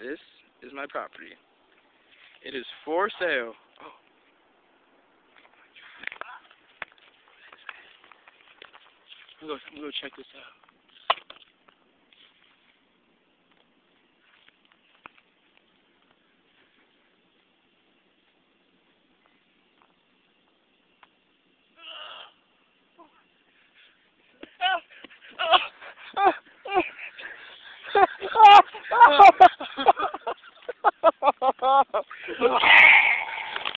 This is my property. It is for sale. Oh. I'm gonna go check this out.